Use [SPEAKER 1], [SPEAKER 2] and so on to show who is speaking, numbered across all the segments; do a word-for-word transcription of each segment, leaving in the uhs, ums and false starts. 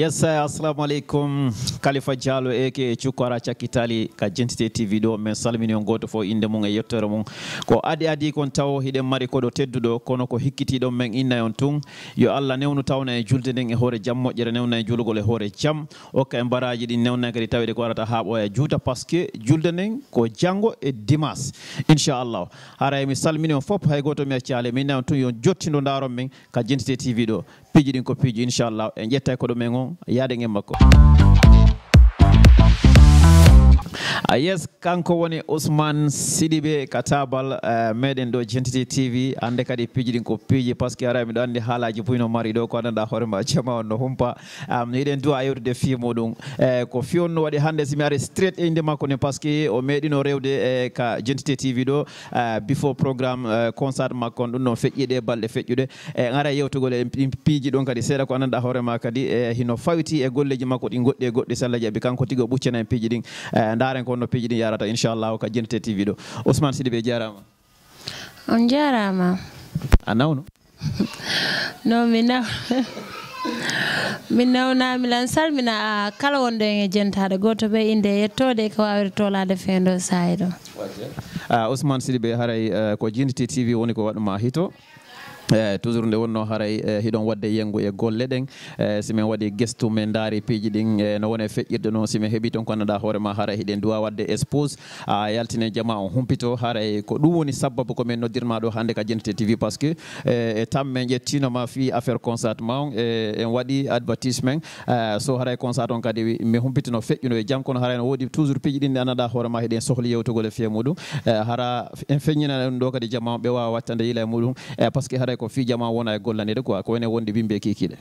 [SPEAKER 1] Yes, assalamu alaikum. Khalifa Diallo eke Chukwara Chakitali ka Jentite T V do men salmini on goto fo inde mun e yettere mun ko adi adi kon taw hide mari ko do teddudo kono ko hikkiti do men inna on tun yo Allah newnu tawna e julde den e hore jam mojjere newna e julugol e hore jam o ka baraji di newna kadi tawede ko warata haabo e juuta parce que julde den ko jango e dimas inshallah hara mi salmini on fop hay goto mi acciale min on tun yo jottindo ndaro men ka Jentite T V do piji din ko piji inshallah e jetta ko do men on yaade ngem makko. Uh, yes, kanko woni Ousmane Sidibe katabal uh, meden do Jentite T V ande kadi piji din ko piji parce que ara mi do andi halaji puino mari do ko nanda horma chama no humpa um iden do ayurde de fi modum uh, ko fionno wadi hande simi are straight e inde makko ne parce que o medino rewde uh, ka Jentite T V do uh, before programme uh, concert makko dum no fejjide balde fejjude e uh, ngara yewtugol e piji don kadi seeda ko nanda horma kadi uh, hino fawti e golleji makko di godde godde sallaji be kanko tigo buccena en piji din uh, ndaren ko no piji din yarata inshallah ka Jentite T V do Ousmane Sidibe jarama
[SPEAKER 2] on jarama
[SPEAKER 1] anawno
[SPEAKER 2] no mina minna na milan salmina kala wonde e jentade goto be inde yettode ko wawri tolade fendo saydo
[SPEAKER 1] uh, Ousmane Sidibe haray uh, ko Jentite T V woni ko waduma hito Uh, toujours nde wonno haray uh, hidon wadde yengu e golle den uh, simen wadi gestu men daari piji din uh, no wone fejjirde no simen hebi ton ko nanda hoorema haray hiden duwa wadde expose a uh, yaltine jama on humpito haray ko dum woni sababu ko men noddirma do hande ka Jentite T V parce que uh, e tamme jettino ma fi affaire concert ma on uh, en wadi advertisement uh, so haray concert on kadi me humpitino fejjuno e jam kono haray no wodi toujours piji din nanda hoorema hiden sohli yewtugol e fiye mudum uh, hara en feññina do kadi jama be wa wattande yila mudum uh, parce que haray ko fi jama wona e gollanede quoi ko wone wonde bimbe kikile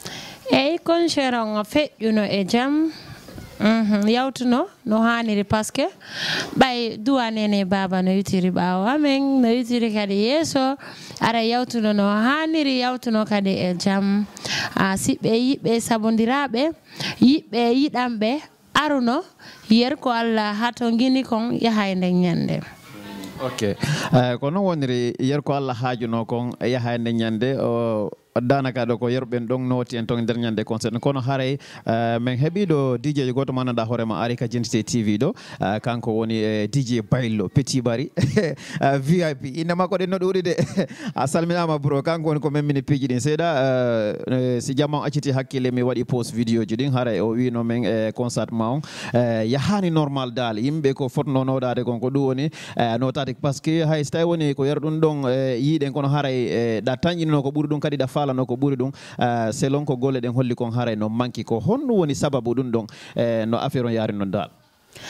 [SPEAKER 2] e kon cheron fejjuno e jam mhm yawtuno no haniri parce que bay duwanene baba no yutiri bawo amen no yutiri kadi yeso ara yawtuno no haniri yawtuno kadi e jam a sibbe yibbe sabondirabe yibbe yidambe aruno yer ko Allah hato ngini kon yahayde nyande.
[SPEAKER 1] Ok, uh, ko non woniri yer ko Allah haajuno kon yahande nyande o danaka do ko yerben dong noti en ton der nyande concert kono haray uh, men hebido D J goto mananda horema ari ka Jentite T V do uh, kanko woni uh, D J Baylo Petit Bari uh, V I P ina mako de no duri de asalminama bro kanko woni ko memini piji din seda uh, si jama acciti hakkile mi wadi post video ji din haray o wi no men uh, concert maon uh, yahani normal dal yimbe ko fotno nodade kon ko du woni uh, notade parce que hay stay woni ko yer dun don uh, yiden kono haray uh, da tanjino ko buri dun kadi da no ko buri dum uh, selon ko golle den holli kon haray no manki ko honno woni sababu dum don uh, no affaire on yari non dal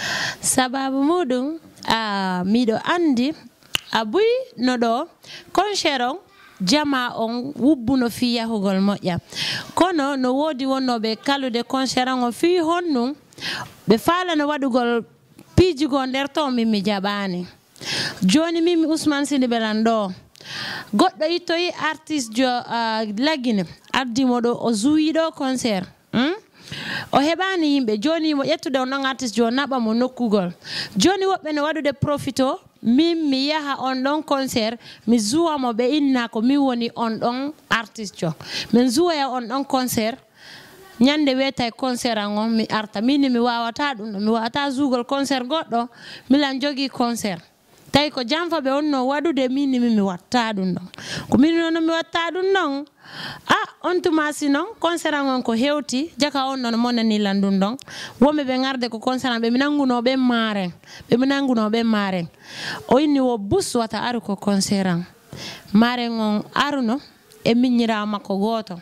[SPEAKER 2] sababu mudum a uh, mido andi abuy no do kon cheron jama on wubbuno fi yahugol moƴƴa kono no wodi wonnobe kalude konseran on fi honnu be faala no wadugol pijigo nder to mimmi jabani joni mimi Ousmane Sidibe lando goddo yittoyi artiste jo uh, lagine addimo do o zuwido concert hmm? o hebani yimbe joni mo yettude on artiste jo naba mo nokkugol joni wobbe no wadude profito min mi yaha on don concert mi zuwa mo be inna ko mi woni on don artiste jo min zuwa ya on don concert nyande weta concert an mi arta min mi wawata dum mi wawata zugol concert goddo mi lan jogi concert tay ko jamfa be onno wadude min mi mi watta dum don ko min non mi watta dum non ah on tuma sinon concert an ko hewti jaka on non monani landun don wombe be ngarde ko concert be mi nanguno be maren be mi nanguno be maren o inni wo bus wata aru ko concert an maren on aruno e minyira makko goto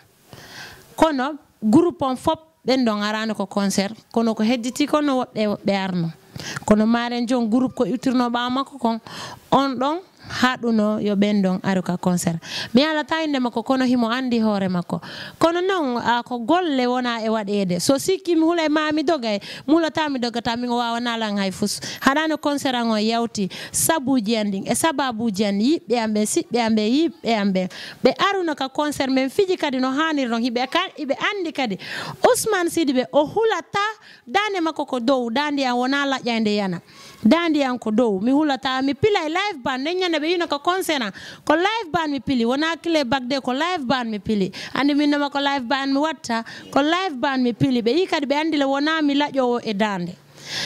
[SPEAKER 2] kono groupe on fop ben don arano ko concert kono ko hedditi kono wobbe wobbe arno kono maren jon groupe ko utirno ba makko kon on don haduno yo bendon aruka concert mi ala tayinde makko kono himo andi hore makko kono non uh, ko golle wona e wadede so sikki mi hulay mami dogay mulata mi dogata mi wawa nalan hay fus hadano concert ngo yawti sabuji anding e sababuji andi yibbe ambe sibbe ambe yibbe ambe be aruna ka concert men fiji kadi no hanir non hibe kan ibe andi kadi Ousmane Sidibe o hulata dane makko ko dow dandi an wona la jande yana dandi yanko dow mi hulata mi pila live band ne nyande be yino ko concert ko live band mi pili wona kile bagde ko live band mi pili andi min no ko live band mi watta ko live band mi pili be yikadi be andi le wona mi lajo e dande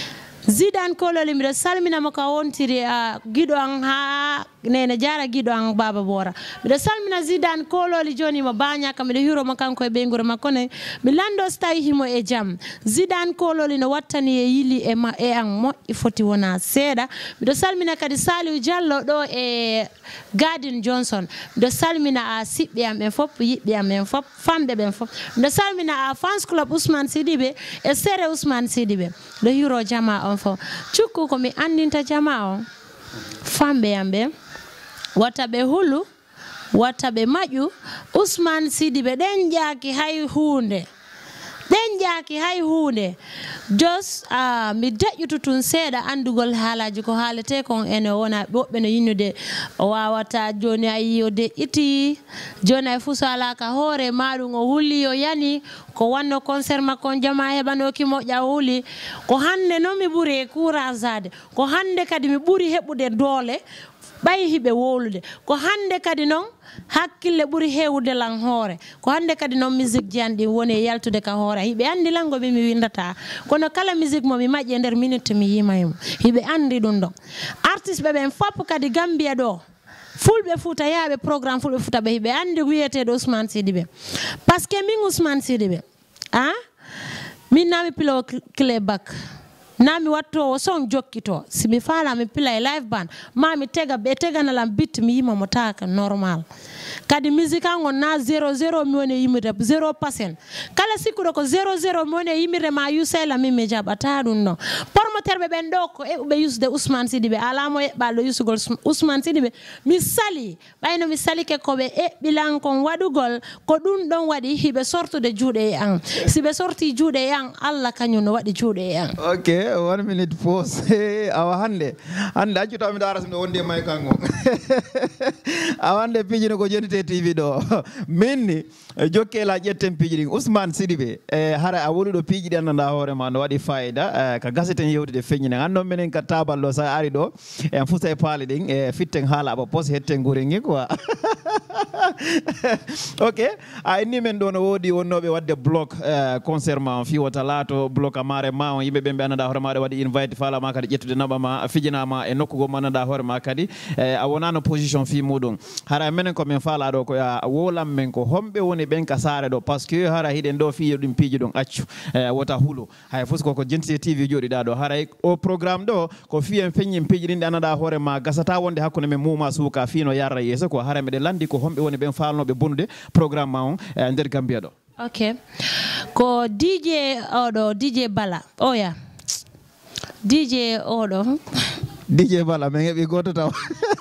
[SPEAKER 2] Zidane kololi mi salmina maka wontiri uh, gido an ha nene jara gido an baba bora mi salmina Zidane kololi joni mo banya kam de hiro makan ko be ngoro makone mi lando stay himo e jam Zidane kololi no wattani e yili e ma e an mo i foti wona seda mi salmina kadi Saliu Diallo do e Garden Johnson mi salmina a sibbe am en fop yibbe am en fop fambe ben fop mi salmina a fans club Ousmane Sidibe e sere Ousmane Sidibe do hiro jama on fo chukku ko mi andinta jama on fambe ambe watabe hulu watabe maju Ousmane Sidibe den jaaki hay hunde den jaaki hay hunde jos uh, mi dajjutu tun seeda andugol haalaji ko haalete kon ene wona bobbe no yinnude o wawata joni ayode iti joni ay fusala ka hore maadum o hulli o yani ko wanno concert makon jama hebano ki moƴƴa huli ko hande no mi buri courage ko hande kadi mi buri hebude doole bay hibe wolude ko hande kadi non hakkille buri hewude lan hoore ko hande kadi non musique jandi woni yaltude ka hoore hibe andi lango be mi windata kono kala musique mo mi majje nder minute mi yimaymo hibe andi dum do artiste be ben fop kadi Gambia do fulbe futa yaabe programme fulbe futa be hibe andi wiyete do Ousmane Sidibe parce que min Ousmane Sidibe ah min nami pilo clé back nami watto o son jokkito sibi fala mi pila live band mami tega be tega na lam bit mi yima motaka normal kadi musique ngon na zero zero mi woni yimire zero percent kala sikuro ko zero zero mi woni yimire ma yusela mi me jabata dun no promoteur be ben do ko e be yusde Ousmane Sidibe ala mo e ballo yusugol Ousmane Sidibe mi sali bayno mi sali ke ko be e bilan kon wadugol ko dun don wadi hibe sortude juude an sibe sorti juude an Allah kanyo no wadi juude an
[SPEAKER 1] okay one minute pause awa hande hande accuta mi daras mi wonde may kango awande pijino ko jonite T V do minni jokkela jetten pijiri Ousmane Sidibe e hara a wolu do piji den nda hore ma no wadi fayda ka gaseten yewtude feññine andon menen ka taballo sa ari do en fusa e paali din e fitten hala ba pos hetten guringi quoi okay ay ni men do no wodi wonnobe wadde block concernant fi wata lato block amare ma on yibe bembe anada hore ma de wadi invite fala ma kadi jettude naba ma fijina ma e nokkugo manada hore ma kadi a wonano position fi mudum hara menen ko men fala do ko ya wolam men ko hombe woni ben ka sare do parce que hara hiden do fi dum piji don accu wota hulu hay fusko ko jenti T V jodi da do hara o programme do ko fi en feññim piji din anada hore ma gasata wonde hakkunde men muma suka fi no yarra yeso ko hara me de landi ko hombe woni ben falnobe bonde programme ma on nder Gambia do.
[SPEAKER 2] Okay. Ko D J odo D J Bala. Oh yeah. D J odo.
[SPEAKER 1] D J Bala men hebi goto taw.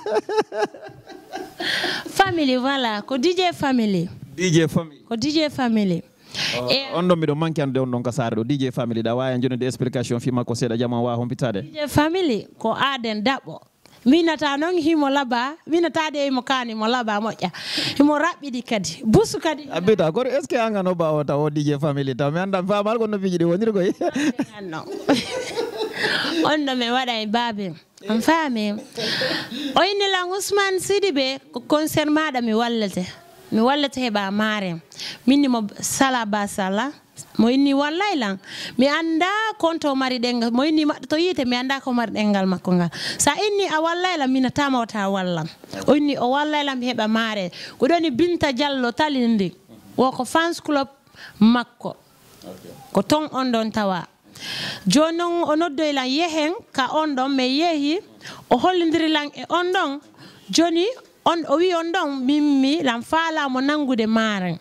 [SPEAKER 2] Family voilà ko D J family.
[SPEAKER 1] D J family.
[SPEAKER 2] Ko D J family.
[SPEAKER 1] Oh, e on do mi do manki ande on don ka sare do D J family da waya jonde explication fi makko seda jama wa hompitade.
[SPEAKER 2] D J family ko aden dabo. Minata non himo laba minata de mo kani mo laba moƴƴa himo rabbidi kadi busu kadi
[SPEAKER 1] abita ko est ce que anga no ba o taw D J family taw mi andam famal ko no fiji de wonir koy
[SPEAKER 2] non on do me wada e babe on fami o inni la Ousmane Sidibe ko concert maada mi wallete mi wallete heba mare minni mo sala ba sala mo inni wallahi lan mi anda konto mari dengal mo inni to yite mi anda ko mari dengal makko ngal sa inni a wallahi lan mina tama wata wallan o inni o wallahi lan heba mare ko doni Binta Diallo talindi wo ko fans club makko ko ton on don tawa jonon o noddoy lan yehen ka on don me yehi o hollindiri lan e on don joni on o wi on don mimmi lan faala mo nangude mare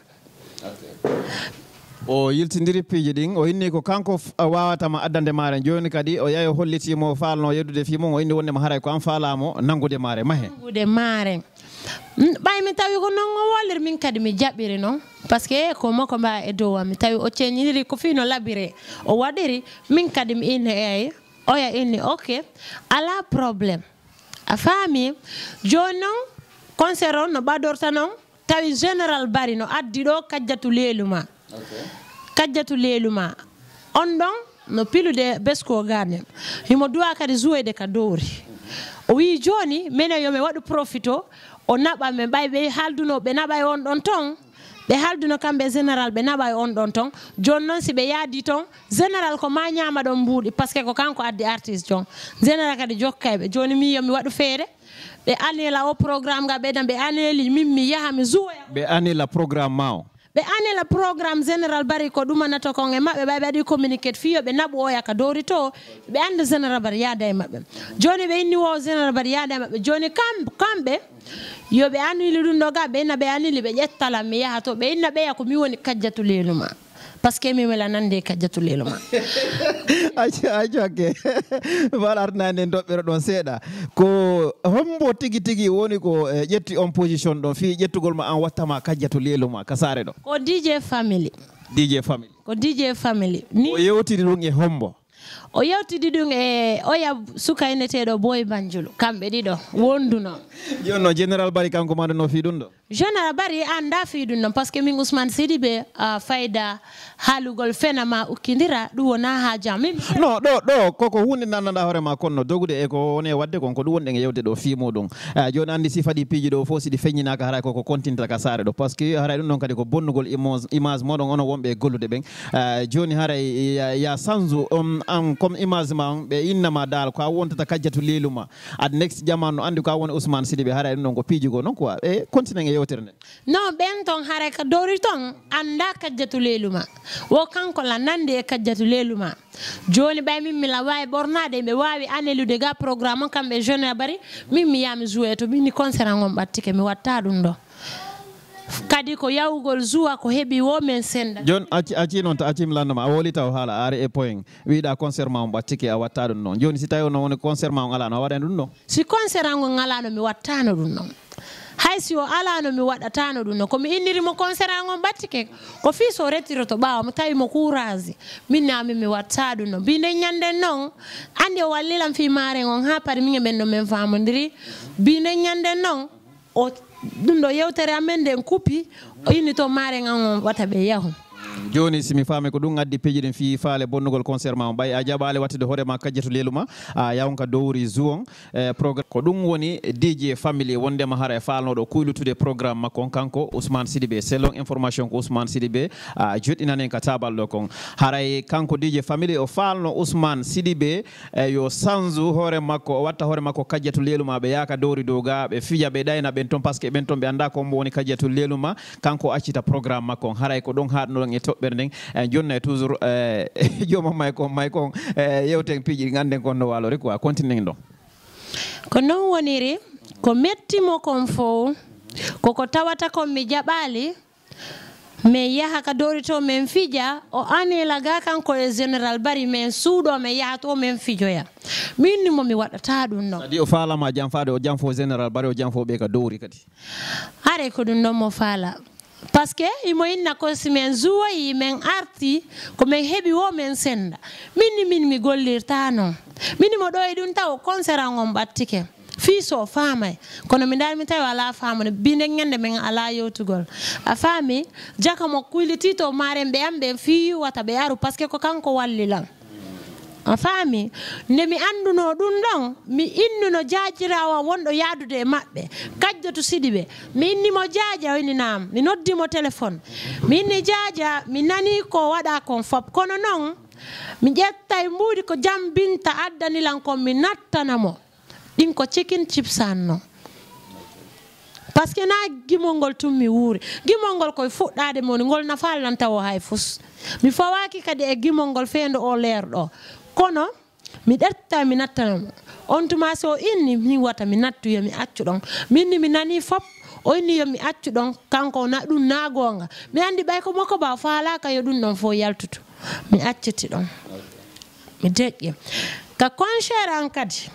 [SPEAKER 1] o yiltindiri piiji din o inni ko kanko wawata ma addande mare joni kadi o yayo holliti mo falno yeddude fi mo o inni wonde ma haray ko an falamo nangude mare mahe
[SPEAKER 2] nangude mare bay mi tawi ko non o wolir min kadi mi jabbiri non parce que ko mako ba e dowa mi tawi o ceñiri ko fino labire o wadiri min kadi mi inni ay o ya inni okay ala problème a fami jonon concert no badorta non tawi général bari no addi do kajjatu leluma okay. Kajjatu leluma on don no pilude besko garden himo duwa kadi zuwede ka dowri o wi joni menen yo me wadu profito o naba me bay be halduno be naba on don ton be halduno kambe général be naba on don ton jon non si be yaadi ton général ko ma nyama don buudi parce que ko kanko addi artiste jon général kadi jokkaybe joni mi yo mi wadu feere be anela o programme ga be dan be aneli mimmi yaha mi zuwa
[SPEAKER 1] be anela programme mao
[SPEAKER 2] be anela programme général bari ko dumanato ko nge mabbe bay badi communicate fiyo be nabo o yaka dori to be ande général bari yaada e mabbe joni be inni wo général bari yaada e mabbe joni kam kambe yo be anili dum do ga be na be anili be jettala mi yaha to be inna be ya ko mi woni kajjatu leluma parce que mi wala nande kajjatu leluma
[SPEAKER 1] aja aja ke walar nane dobbere don seeda ko hombo tigi tigi woni ko jetti on position don fi jettugol ma an wattama kajjatu leluma kasare do
[SPEAKER 2] ko D J family
[SPEAKER 1] D J family
[SPEAKER 2] ko D J family ni
[SPEAKER 1] o yewtiri dum e hombo
[SPEAKER 2] o yewtidi dum e oya sukaynetedo boy banjulu kambe dido wonduno
[SPEAKER 1] jonno général bari kanko mande no fi dum do
[SPEAKER 2] général bari anda fi dum non parce que min Ousmane Sidibé uh, fayda halugol fenama ukindira du wona ha jami
[SPEAKER 1] no do do koko hunde nananda hore ma konno dogude e ko woni wadde kon ko du wonde yewde do fi modum uh, joni andi si fadi piji do fo sidi feññinaka haray koko kontinta ka sare do parce que haray dum non kadi ko bonnugol image image modon ono wonbe gollude ben uh, joni haray ya, ya sanzu um, am comme image ma be innama dal ko wontata kajjatu leluma ad next jamanu andi ko woni Ousmane Sidibé haray dum non ko piji go non quoi e continue yewtere ne
[SPEAKER 2] non ben ton haray ka dori ton anda kajjatu leluma wo kanko la nande kajjatu leluma joni bay min mi la way bornade be wawi anelude ga programme kambe jeune bari min mi yami jouer to min concert ngom battike mi watta dum do kadi ko yawgol zuwa ko hebi wo men senda
[SPEAKER 1] jon aci aci non to acim landama a wolita o hala are e point wiida concert ma on battike a watta dum non joni si tawi no woni concert ma on ala no waden dum non
[SPEAKER 2] si concert ngo ngala no mi watta no dum non haysi o ala no mi wadata no dum no ko mi indiri mo concert ngo battike ko fi so retiro to bawo mi tawi mo courage minna mi mi watta dum no binde nyande non ande wallilam fi mare ngon ha pari mi men no men famondiri binde nyande non o dum do yewtere amende en kupi o yini to mare ngon wata be yahu
[SPEAKER 1] joni simi faame ko dum addi peji den fi faale bonnugol concert ma bay a jabale wattide hore ma kajjeto leluma a yawonka dowri zuon e programme ko dum woni D J family wonde ma hara e falnodo kuylutude programme makko kanko Ousmane Sidibé selon information ko Ousmane Sidibé a joddinanen ka tabal do kon haray kanko D J family o falno Ousmane Sidibé e yo sanzu hore makko o watta hore makko kajjeto leluma be yaka dowri doga be fiya be dayna ben ton parce que ben ton be anda ko woni kajjeto leluma kanko accita programme makko haray ko don hadno e toɓɓere nden jonna toujours jomam may ko may ko yewten piiji ganden kon no walori quoi continue ɗon
[SPEAKER 2] ko non woniri ko mettimo kon fo koko tawata kon mi jaɓali mais yaha ka dorito men fija o anela ga kanko e général bari men suuɗo men yaha to men fijoya min ni mo mi waɗata ɗum non
[SPEAKER 1] adi o falama jam faade o jam fo général bari o jam fo ɓe ka dowri kadi
[SPEAKER 2] are ko ɗum ɗon mo faala parce que imo inna ko si men zuwayi men arti ko men heɓi wo men senda minni min mi gollirta noon minni mo ɗo e ɗum taw concert ngon battike fii so faamay kono mi dal mi tawi ala faamude binde ngende men ala yewtugol a faami jaka mo kuyliti to maren ɓe am ɓe fii wata ɓe aru parce que ko kanko wallilan a faami nde mi annduno ɗum ɗon mi innuno jaajirawa wonɗo yaadude e maɓɓe Kajjatu Sidibé mi innimo jaaja o inni nam mi noddimo téléphone mi inni jaaja mi nani ko waɗa kon fop kono noon mi ƴettay mbuudi ko jam Binta addanilan kon mi nattanamo ɗin ko chicken chips anno parce que na gimol ngol tum mi wuuri gimol ngol koye fuɗɗade moni ngol nafaalan taw hay fus mi fawaki kadi e gimol ngol feendo o leerɗo kono mi ɗetta mi nattanamo on tuma so inni mi wata mi nattu yo mi accu ɗon minni mi nani fop o inni yo mi accu ɗon kanko na ɗum na gonga mi andi ɓay ko makko ba faalaka yo ɗum ɗon fo yaltutu mi acciti ɗon mi deƴƴi ka concert an kadi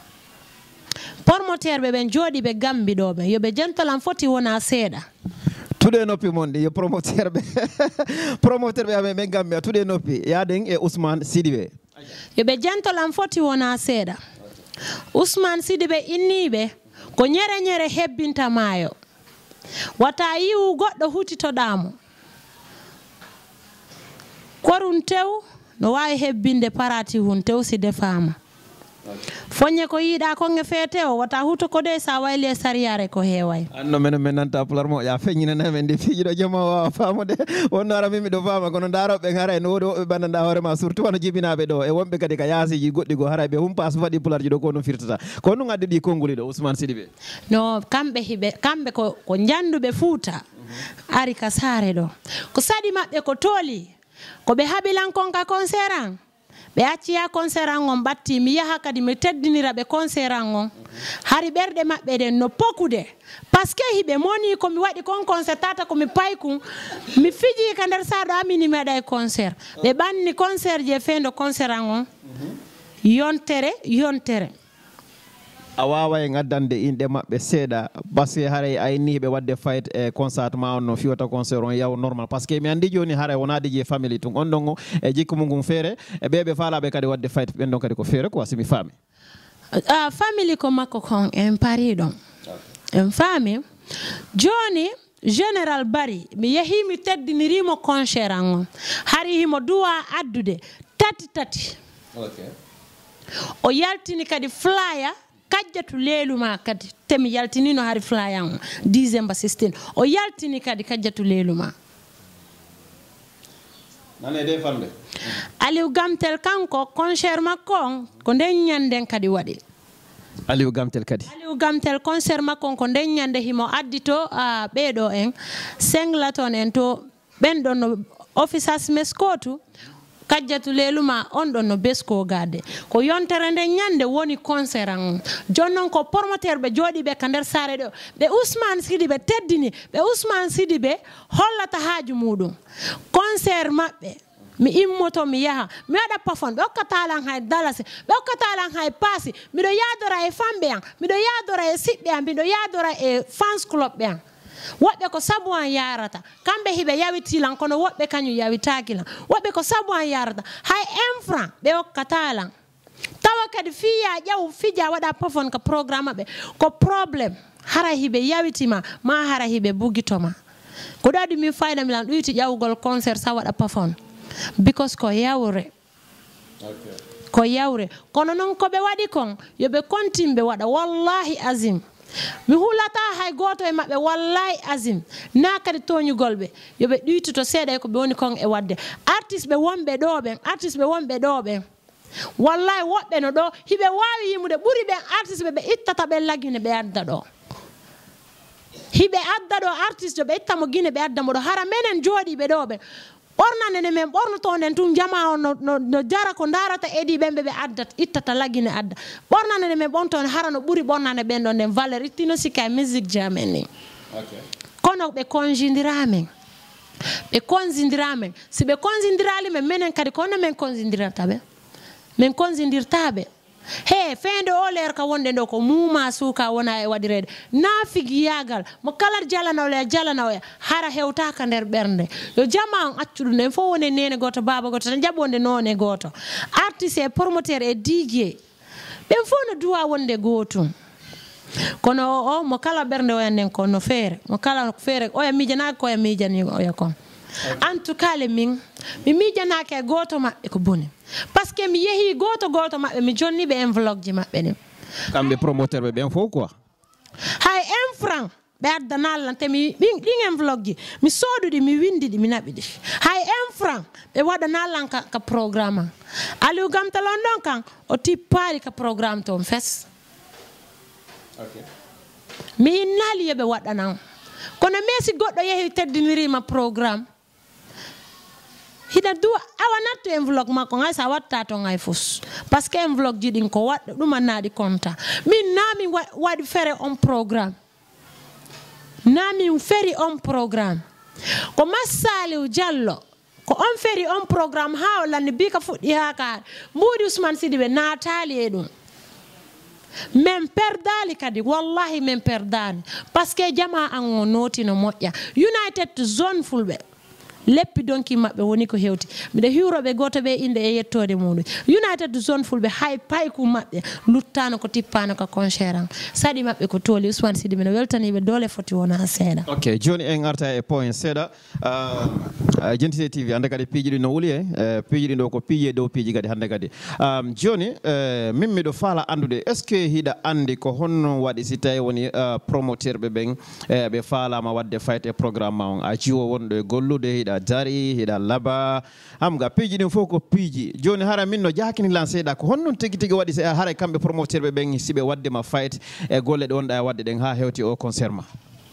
[SPEAKER 2] promoteur ɓe ɓen jooɗi ɓe gambi ɗo ɓe yo ɓe jentolan foti wona seeɗa
[SPEAKER 1] tuɗe noppi mon ɗi yo promoteur ɓe promoteur ɓe amen ɓen gambi a tuɗe noppi yaden e Ousmane Sidibé
[SPEAKER 2] yo ɓe jentolan foti wona seeɗa Ousmane Sidibé inniɓe ko ñere ñere hebbinta maayo wata yiwu goɗɗo hutitoɗamo korum tew no wawi hebbinde parati hun tewsi defama fonye ko yiida ko nge fete o wata huto ko de sa wayle sariyare ko heeway
[SPEAKER 1] anno men men nanta pular mo ya feñina na men de fiido jama wa famude wonno ara mimi do fama kono ndaro be ngara en wodo be bandanda hoore ma surtout wano jibinabe do e wonbe kadi ka yaasiji goddi go harabe humpas fadi pular ji do ko no firtata ko no ngaddi di konguli do Ousmane Sidibé
[SPEAKER 2] no kambe hibe kambe ko ko jandube fuuta ari ka sare do ko sadi mabbe ko toli ko be habilan kon ka konseran be acciya concert on batti mi yaha kadi mi teddinira be concert on hari berde mabbe den no pokude parce que hibe moni ko mi wadi kon concert tata ko mi payku mi fiji ka der saado amini meda concert be banni concert je fendo concert on yontere yontere
[SPEAKER 1] awawa e ngaddande inde mabbe seeda parce que hare ay ni be wadde fight e concert ma on no fiwata concert on yaw normal parce que mi andi joni hare wona dije family tun on dongo e jikku mungum fere e bebe faalabe kadi wadde fight ben don kadi ko fere ko asimi fami
[SPEAKER 2] ah family ko makko kon en paridon en fami joni General Barry mi yehi mi teddinirimo concert on hari himo duwa addude tati tati
[SPEAKER 1] okay
[SPEAKER 2] o yaltini kadi flyer kajjatu leluma kadi temi yaltini no hari flyer December sixteen o yaltini kadi kajjatu leluma
[SPEAKER 1] nane de fambe
[SPEAKER 2] Aliou Gamtel kanko concert makko ko den nyanden kadi wadi
[SPEAKER 1] Aliou Gamtel kadi
[SPEAKER 2] Aliou Gamtel concert makko ko den nyande himo addito a bedo en senglaton en to ben don no officers meskotu kajjatu leluma on don no besko gade ko yontere nde nyande woni concert an jonnon ko promoteur be jodi be kander sare do be Ousmane Sidibé teddini be Ousmane Sidibé hollata haaju mudum concert mabbe mi immoto mi yaha mi wada pafon be okatalan hay dalasi be okatalan hay pasi mi do yadora e fambe an mi do yadora e sibbe an mi do yadora e fans club be an wobbe ko sabu an yarata kambe hibe yawitilan kono wobbe kanyu yawitakilan wobbe ko sabu an yarata hay enfran be okatalan tawa kadi fiya jaw fija wada pafon ka programme be ko problem hara hibe yawitima ma hara hibe bugitoma ko dadi mi fayda milan duyti jawgol concert sa wada pafon because ko yawre okay ko yawre kono non ko be wadi kon yo be kontimbe wada wallahi azim mi hulata hay goto e mabbe wallahi azim na kadi toñu golbe yo be duyti to seeda ko be woni kon e wadde artiste be wonbe do be artiste be wonbe do be wallahi wobbe no do hibe wawi yimude buri be artiste be ittata be lagine be adda do hibe adda do artiste be ittamo gine be adda mo do hara menen jodi be do be ornane ne men borno to nden tum jama no, no, no jara ko darata edi bembe be addat ittata lagine adda bornane ne men bon ton harano buri bornane ben don den valeur ittino sika music jameni okay kono be konjindiramen be konjindiramen si be konjindirali men menen kadi kono men konjindirata be men konjindirtabe he fende oler ka wonde do ko muma suka wona e wadirede nafigi yagal mo kalar jalana wala jalana wala hara hewta ka der bernde yo jama accudu ne fo woni nene goto baba goto tan jabonde none goto artiste et promoteur et D J ben fo no duwa wonde goto kono o mo kala bernde o nen ko no fere mo kala ko fere o ya mijana ko ya mijani o ya kon en tout cas le min mi mijana ke goto mabbe ko boni parce que mi yehi goto goto mabbe mi jonni be enveloppe ji mabbe ne
[SPEAKER 1] kambe promoteur be ben fo quoi
[SPEAKER 2] hay un franc be addanal lante mi din enveloppe ji mi sodudi mi windidi mi nabidi hay un franc be wadanal lan ka, ka programme Aliou Gamtel don kan o tippari ka programme to fes okay mi nali be wadanan kono mesi goddo yehi teddiniri ma programme hida du awa natto enveloppe makko ngay sa watta to ngay fus parce que enveloppe ji din ko waddo dum nadi konta min nami wadi fere on programme nami feri on programme ko Massaliou Diallo ko on feri on programme ha wala ni bika fuddi haka mbudi Ousmane Sidibé natali e dum men perdali kadi wallahi men perdani parce que jama an noti no moƴƴa United Zone fulbe leppi donki mabbe woni ko hewti mide hiwrobe goto be inde e yettode muɗum United Zone fulbe hay payku mabbe luttano ko tippano ka concert sadi mabbe ko toli Ousmane Sidi mino weltanibe dole foti wona seeda
[SPEAKER 1] ok joni en arta e point seeda uh, Jentite T V ande kadi piiji no wuli e piiji do ko piiji dow piiji kadi hande kadi um, joni uh, min miɗo faala andude est ce que hiɗa andi ko honno waɗi si tawi woni uh, promoteur ɓe ɓen e ɓe faalama wadde fayte e programme ma on a jiwo wonɗo e gollude hiɗa dari hiɗa laba hamga piiji ɗin fof ko piiji joni hara min no jakini lan seeɗa ko honnon tigui tigui waɗi hara kamɓe promoteur ɓe ɓen siɓe waddema fayte e golle ɗe wonɗa e wadde ɗen ha hewti o concert ma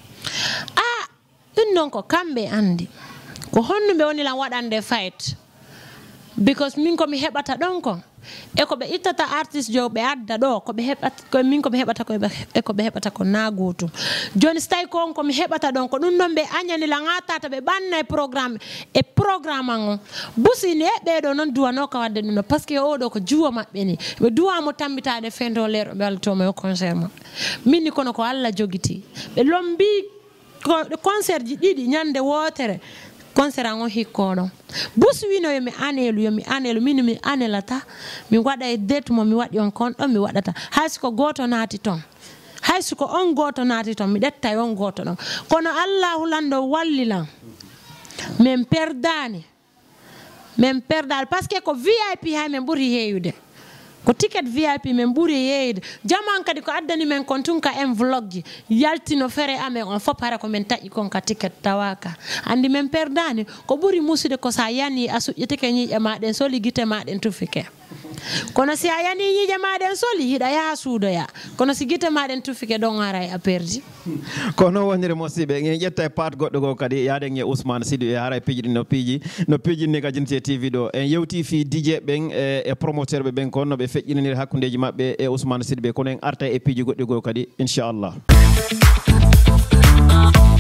[SPEAKER 2] ah ɗum non ko kamɓe andi ko honnuɓe woni lan waɗande fayte because min komi heɓata ɗon ko e ko ɓe ittata artiste jo ɓe adda ɗo ko ɓe heɓata min komi heɓata ko e ko ɓe heɓata ko na gotum joni so tawi ko on komi heɓata ɗon ko ɗum ɗon ɓe añani la gatata ɓe ɓanna e programme e programme an on busini e ɓeɗo noon duwano ka wadde ɗum ɗo par ce que oɗo ko juwa maɓɓe ni ɓe duwamo tambitade fendo lero ɓe wallatomo yo concert ma minni kono ko Allah jogiti ɓe lombi concert ji ɗiɗi ñande wotere concert an o hikkoɗon busi wino yomi anelu yomi anelu min mi anelata mi waɗa e date mo mi waɗi on kon ɗon mi waɗata hayso goto naati ton hayso ko on goto naati ton mi ɗetta e on goto ɗon kono Allahu lando wallilan min perdani min perdal par ce que ko V I P hay min ɓuuri yeyude ko ticket V I P men ɓuuri yeyde jaman kadi ko addani men kon tun ka enveloppe ji yaltino fere amen on fof hara ko men taƴi kon ka ticket tawaka andi men perdani ko ɓuuri musude ko sa yani a suƴƴitike ñiiƴe maɗen soli guite maɗen tufike kono si a yani ñiiƴe maɗen soli hiɗa yaha suudoya kono si guite maɗen tufike ɗon ara a perdi
[SPEAKER 1] kono wonire mosiɓe en ƴetta e pat goɗɗo go kadi yaaden e Ousmane Sidi e hara piiji ɗi no piiji no piijinni ka Jentite T V ɗo en yewti fi D J ɓen e promoteur ɓe ɓen kono ɓe feƴƴinanir hakkudeji maɓɓe e Ousmane Sidi ɓe kono en arta e piiji goɗɗi go kadi inchallah